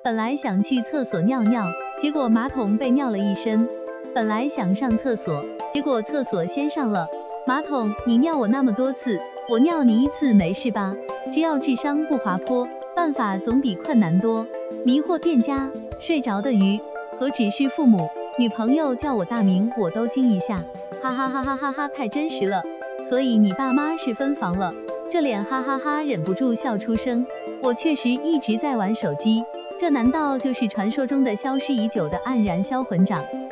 本来想去厕所尿尿，结果马桶被尿了一身。本来想上厕所，结果厕所先上了马桶。你尿我那么多次，我尿你一次没事吧？只要智商不滑坡，办法总比困难多。迷惑店家，睡着的鱼何止是父母，女朋友叫我大名我都惊一下，哈哈哈哈哈哈，太真实了。所以你爸妈是分房了？这脸哈哈哈忍不住笑出声。我确实一直在玩手机，这难道就是传说中的消失已久的黯然销魂掌？